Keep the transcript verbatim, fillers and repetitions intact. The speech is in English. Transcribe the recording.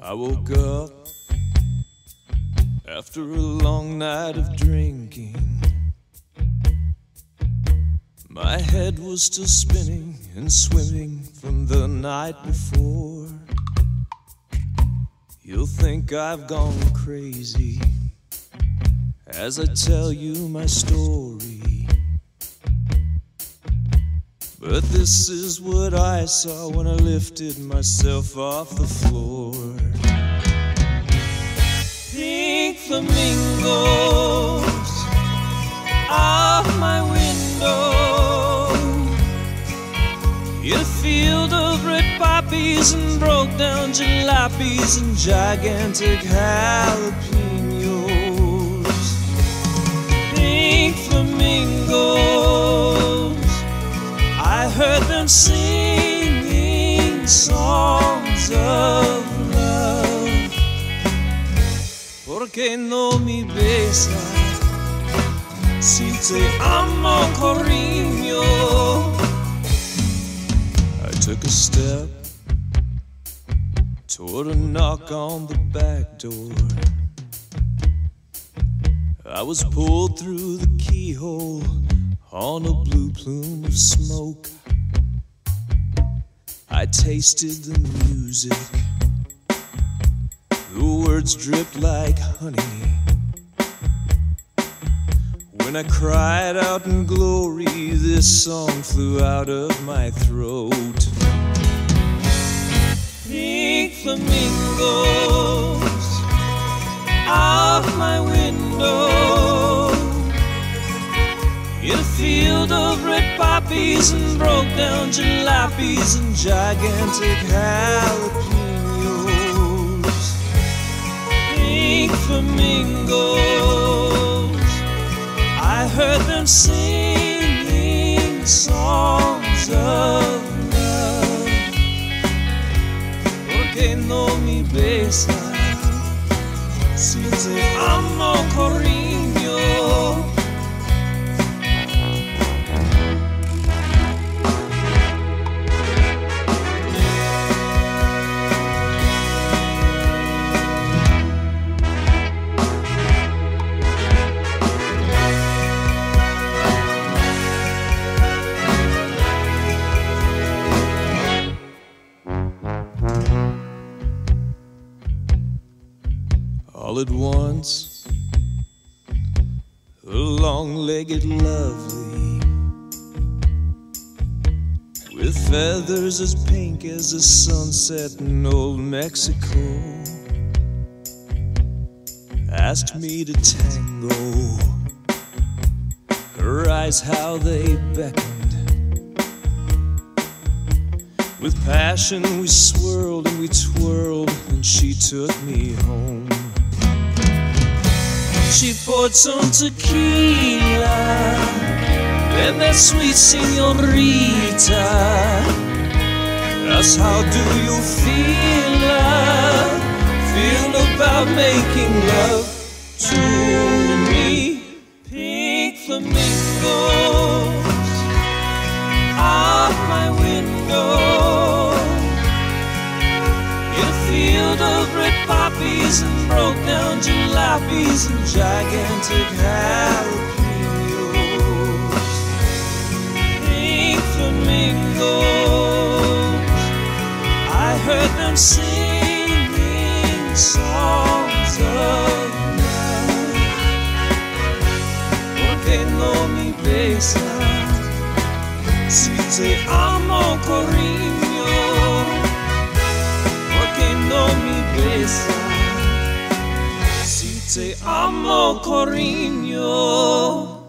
I woke up after a long night of drinking. My head was still spinning and swimming from the night before. You'll think I've gone crazy as I tell you my story, but this is what I saw when I lifted myself off the floor. Pink flamingos off my window, a field of red poppies and broke down jalapenos and gigantic jalapenos. Pink flamingos, I heard them singing songs of love. Porque no me besa si te amo, cariño. I took a step toward a knock on the back door. I was pulled through the keyhole on a blue plume of smoke. I tasted the music, the words dripped like honey. When I cried out in glory, this song flew out of my throat. Pink flamingos off my window, in a field of red poppies and broke down jalapenos and gigantic jalapenos. Pink flamingos, I heard them singing songs of love. Porque no me besa si te amo, cariño. All at once, a long-legged lovely, with feathers as pink as the sunset in old Mexico, asked me to tango. Her eyes, how they beckoned. With passion we swirled and we twirled, and she took me home. She poured some tequila and that sweet señorita asked, how do you feel? uh, Feel about making love to me? Pink flamingos off my window, in a field of red poppies and broke down jalapenos and gigantic jalapenos. Pink flamingos, I heard them singing songs of love. Porque no me besa si te amo, cariño. Porque no me besa si te amo, cariño.